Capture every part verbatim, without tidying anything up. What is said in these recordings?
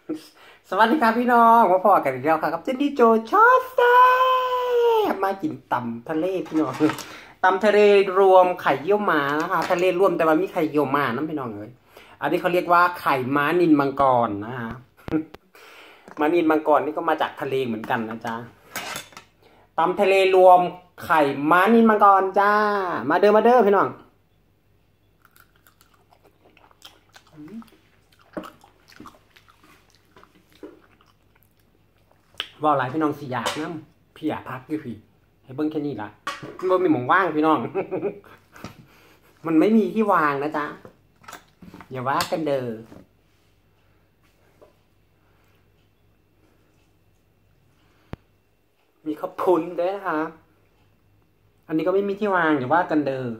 สวัสดีครับพี่น้องมาพอกันอีกแล้วครับกับเจนนี่โจชอตแซ่บมากินตำทะเลพี่น้องตำทะเลรวมไข่เยี่ยวม้านะคะทะเลรวมแต่ว่ามีไข่เยี่ยวม้านั่นพี่น้องเลยอันนี้เขาเรียกว่าไข่ม้านินมังกรนะฮะม้านินมังกรนี่ก็มาจากทะเลเหมือนกันนะจ๊ะตำทะเลรวมไข่ม้านินมังกรจ้ามาเด้อมาเด้อพี่น้องว่าหลายพี่น้องสิอยากน้ำพี่อยากพักอยู่พี่ให้เบิ้งแค่นี้ละมันไม่หมองว่างพี่น้อง มันไม่มีที่วางนะจ๊ะอย่าว่ากันเด้อมีข้าวพุ้นด้วยนะคะอันนี้ก็ไม่มีที่วางอย่าว่ากันเด้อ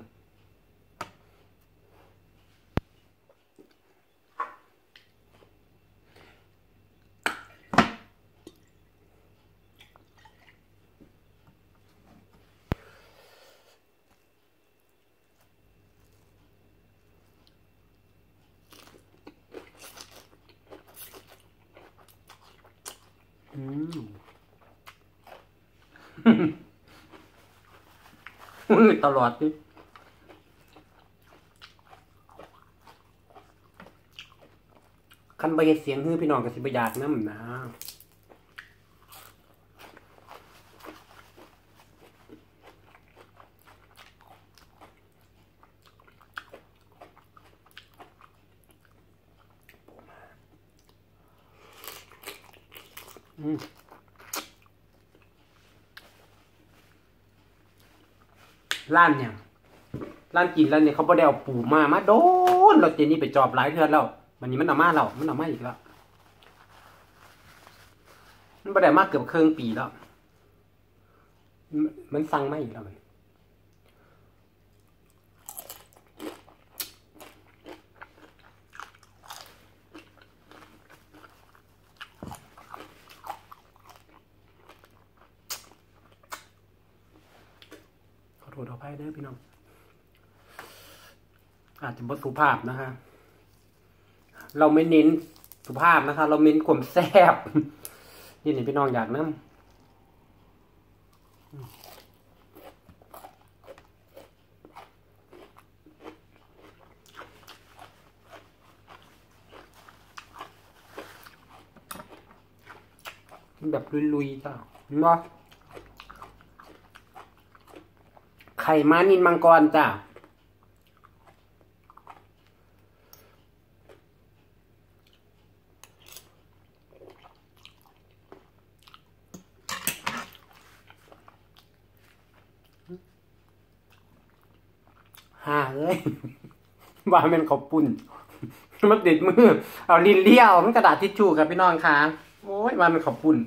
อืม ตลอดนี่คันใบเสียงฮือพี่น้องกับสิบอยากน้ำนะอืมร้านเนี่ยร้านกินแล้วเนี่ยเขาบ่ได้เอาปูมามาโดนเราเจนี่ไปจอบหลายเทือนแล้ววันนี้มันเอามาแล้วมันเอามาอีกแล้วมันบ่ได้มาเกือบครึ่งปีแล้วมันสั่งมาอีกแล้วมันขอโทษขออภัยเด้อพี่น้องอาจจะบ่สุภาพนะคะเราไม่เน้นสุภาพนะคะเราเน้นความแซ่บนี่นี่พี่น้องอยากน้ำแบบลุยๆจ้าเนาะไข่ม้านินมังกรจ้าฮ่าเอ้ยว่ามันขอบปุ่นมันติดมือเอาลิ้นเลี้ยวมันกระดาษทิชชู่ครับพี่น้องค่ะโอ้ยว่ามันขอบปุ่น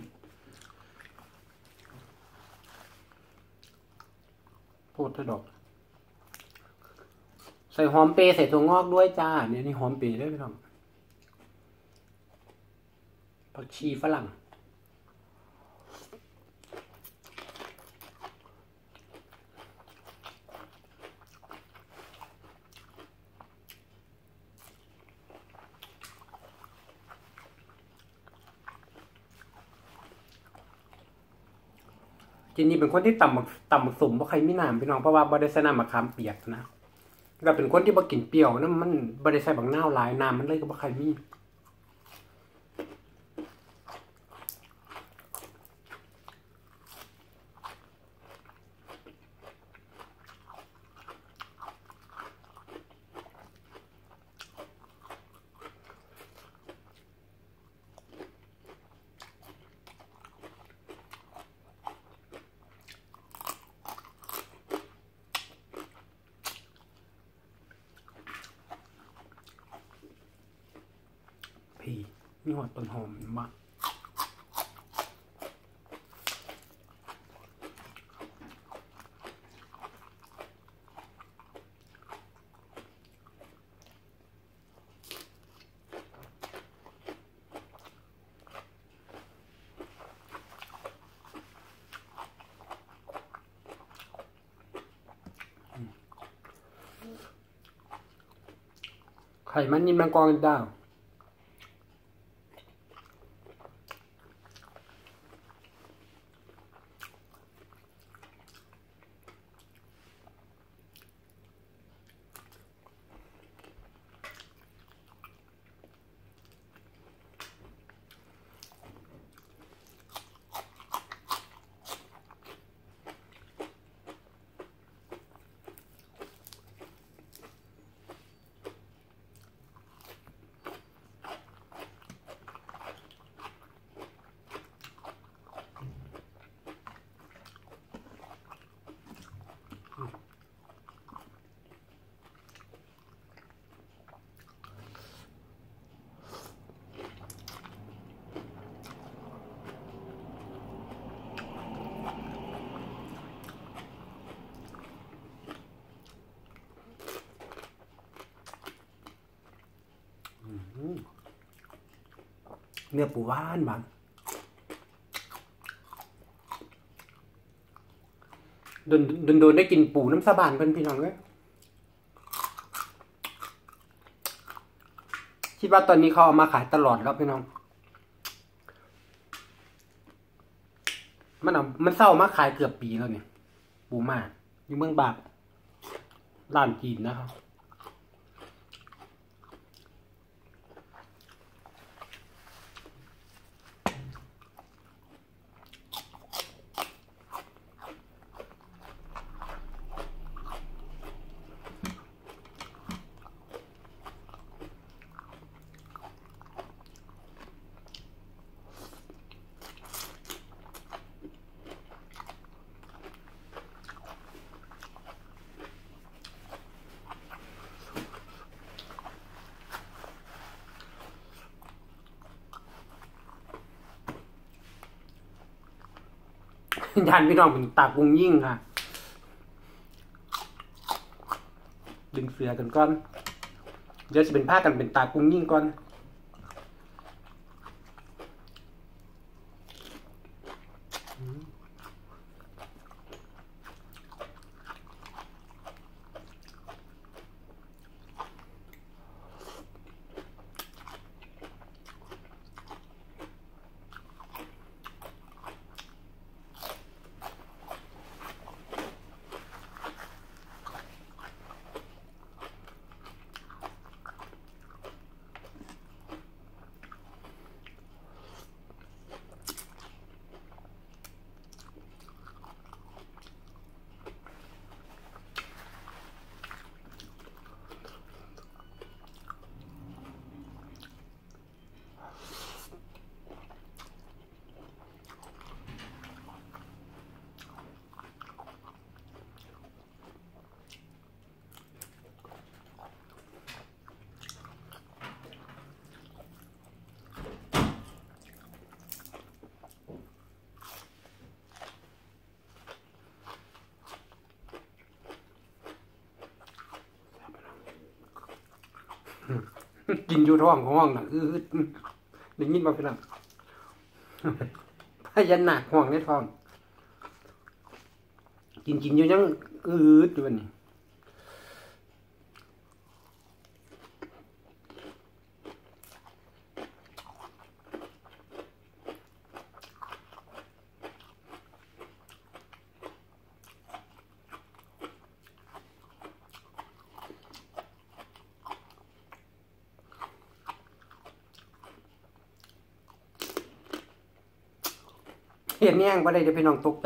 พูดเถอะดอกใส่หอมเปรย์ใส่ถั่วงอกด้วยจ้าเนี่ยนี่หอมเปรย์ด้วยพี่น้องผักชีฝรั่งจริงๆเป็นคนที่ต่ำบักต่ำบักสมเพราะใครไม่น้ำพี่น้องเพราะว่าบริษัทน้ำมะขามเปียกนะก็เป็นคนที่บ่กินเปรี้ยวนะมันบริษัทบางหน้าหลายน้ำมันเลยก็บ่ใครมีพี่มีหอดต้นหอมมากไข่มันนินมังกรดาวเนื้อปูหวานบางโดนโดนโดนได้กินปูน้ำสะบานเพื่อนพี่น้องเลยคิดว่าตอนนี้เขาเอามาขายตลอดแล้วพี่น้องมันเอามันเศร้ามาขายเกือบปีแล้วเนี่ยปูมาอยู่เมืองบากร้านจีนนะครับยานพี่น้องเป็นตากุ้งยิ่งค่ะดึงเสือกันก่อนเดี๋ยวจะเป็นผ้ากันเป็นตากุ้งยิ่งก่อนกินอยู่ท้องของห้องน่ะอือได้ยินบ่พี่น้องพยันหนักห่วงในท้องกินกินอยู่ยังอืดอยู่นี่เห็นแย่งบ่ได้เดี๋ยวพี่น้องตกใจ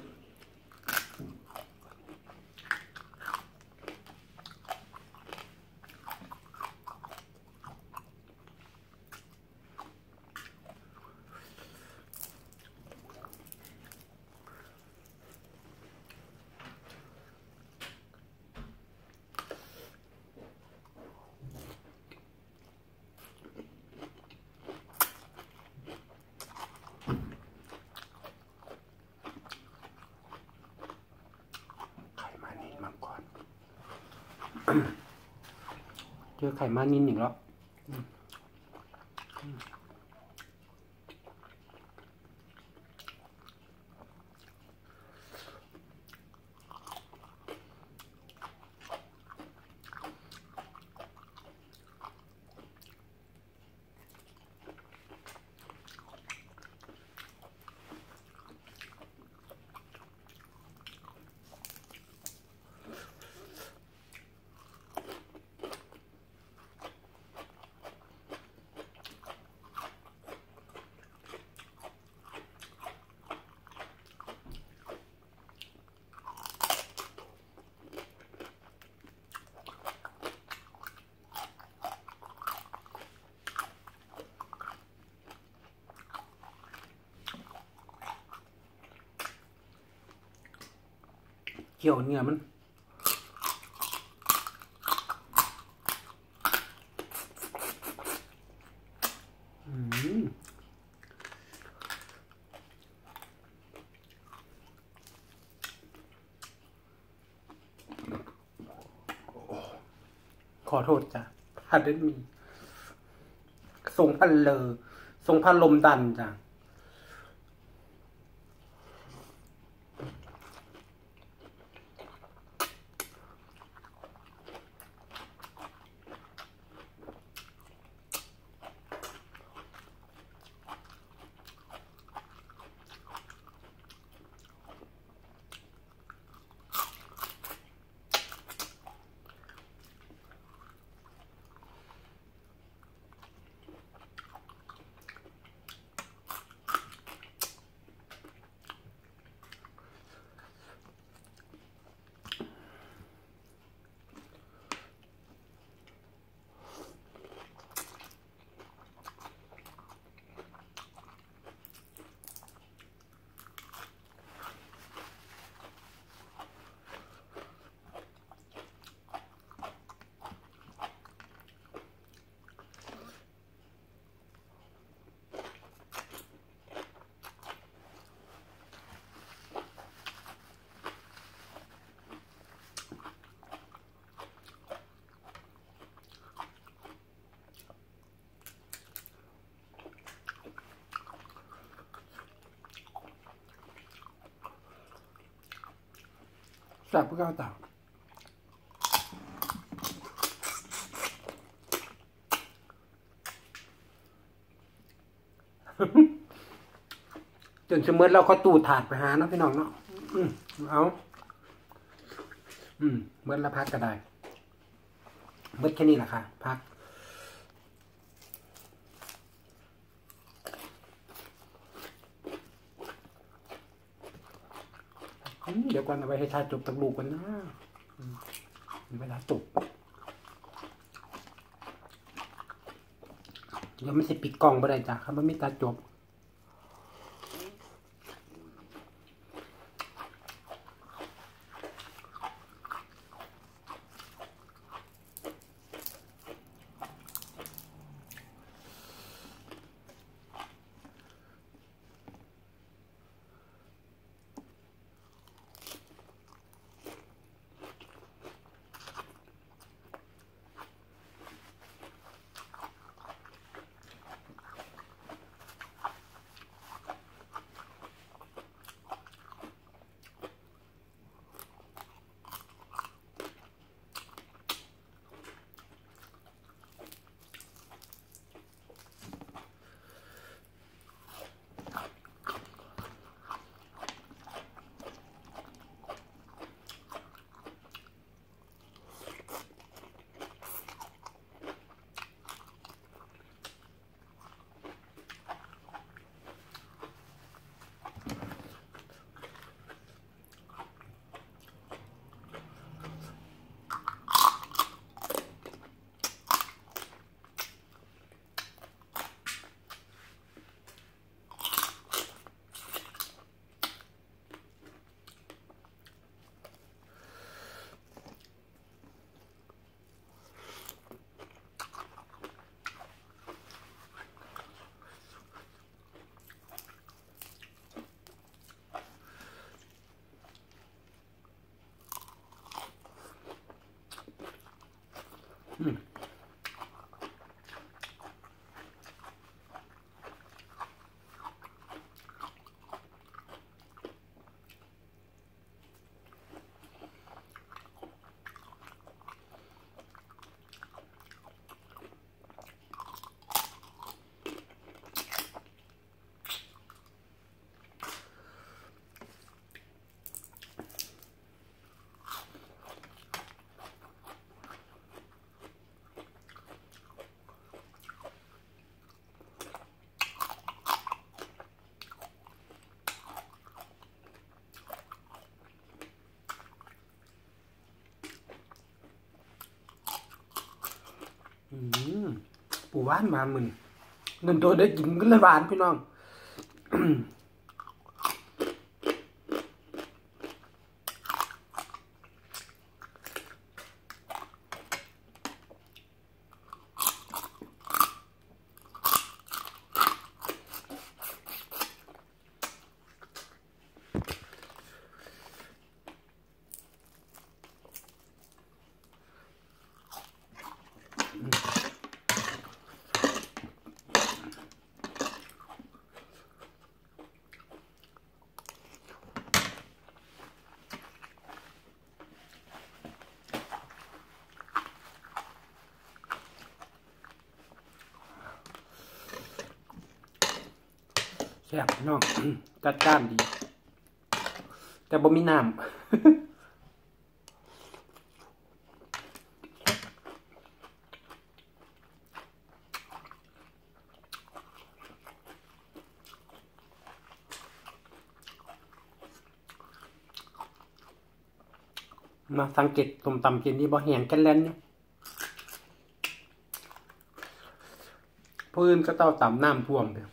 เจอไข่มานินอีกแล้วเกี่ยวเนื้อมันขอโทษจ้ะพาเดนมีส่งพันเลอทรงพัดลมดันจ้ะแซ่บเพื่อข้าวต่างจนเสมอเราก็ตูดถาดไปหาเนาะพี่น้องเนาะอืมเอาอืมเมื่อละพักก็ได้เมื่อแค่นี้แหละค่ะพักเดี๋ยวก่อนเอาไว้ให้ชาจบตักลูกกันนะเวลาจบเดี๋ยวไม่ใช่ปิดกล่องไปได้จ้ะครับมันไม่ตาจบอืมปูหวานมามึนเงินตัวได้กินก็เลยหวานพี่น้องซ่บน้องจัดจ้านดีแต่บ่มีน้ำมาสังเกตส้มตำกินที่บ่แห้งกันแล่นเนี่ยพื้นก็เต้าตำน้ำท่วมเลย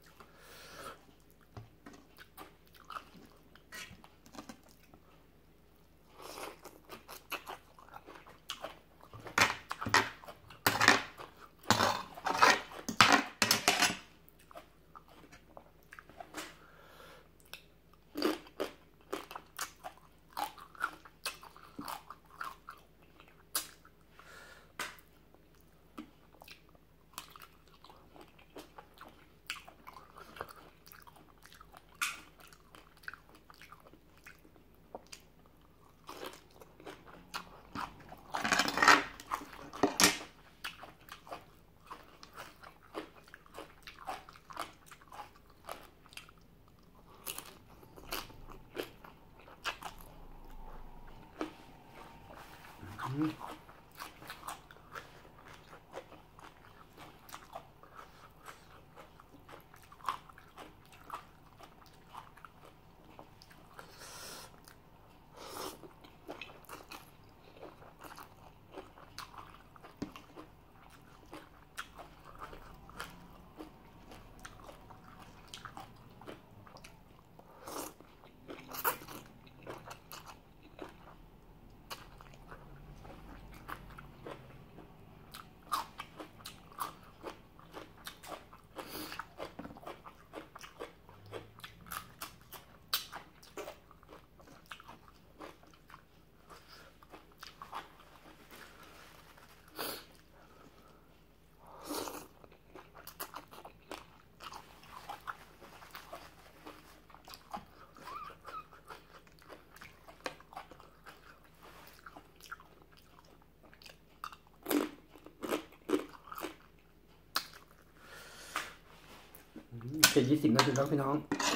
เจ็ดยี่สิบนาทีแล้วพี่น้อง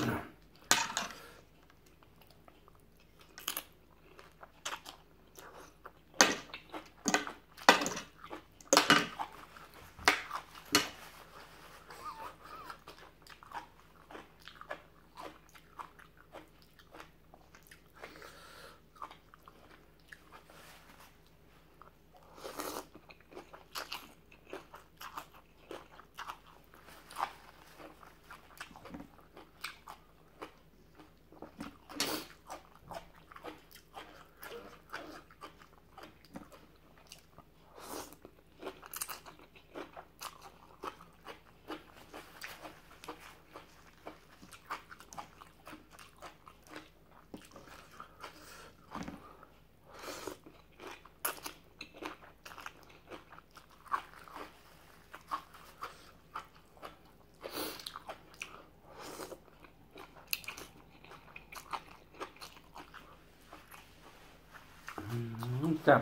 จับ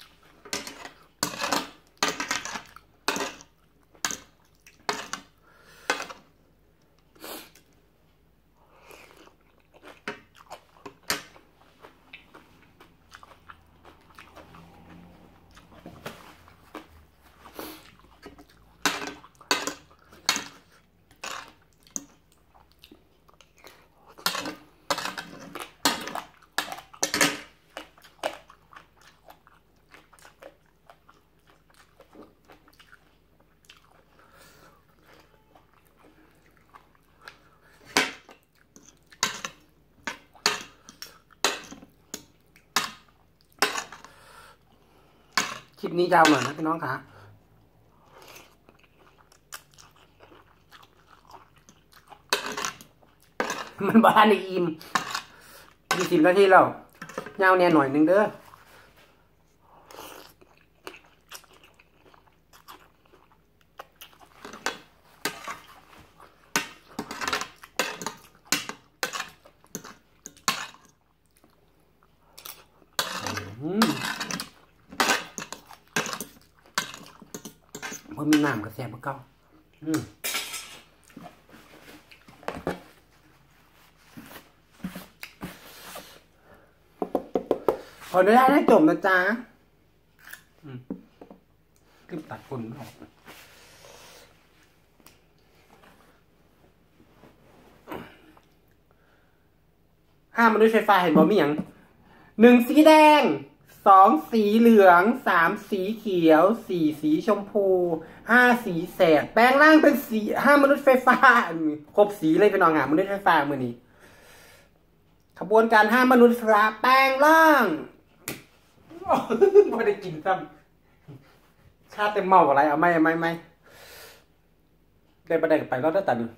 คลิปนี้ยาวหน่อยนะพี่น้องคะมันบ้านในอิ่มยี่สิบนาทีแล้วยาวเนี่ยหน่อยนึงเด้อพอมีน้ำก็แซ่บกว่าเก่าอืมขออนุญาตให้จบนะจ๊ะขึ้นตัดคนออกห้ามนุษย์ไฟฟ้าเห็นบอมีอย่างหนึ่งสีแดงสองสีเหลืองสามสีเขียวสี่สีชมพูห้าสีแสดแปลงร่างเป็นสีห้ามนุษย์ไฟฟ้าครบสีเลยเป็นน้องหามนุษย์ไฟฟ้ามือนี้ขบวนการห้ามมนุษย์ไฟฟ้าแปลงร่างไม่ได้กินซ้ำชาติเต็มเมาอะไรเอาไม่ไม่ไม่ได้ประเด็นไปแล้วได้แต่หนึ่ง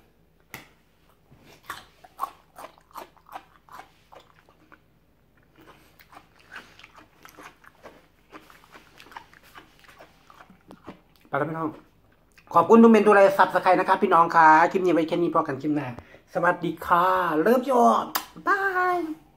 ไปแล้วพี่น้องขอบคุณทุกเมนดูแลซับสไครต์นะครับพี่น้องค่ะคลิปนี้ไว้แค่นี้พอกันคลิปหน้าสวัสดีค่ะเลิฟยอดบาย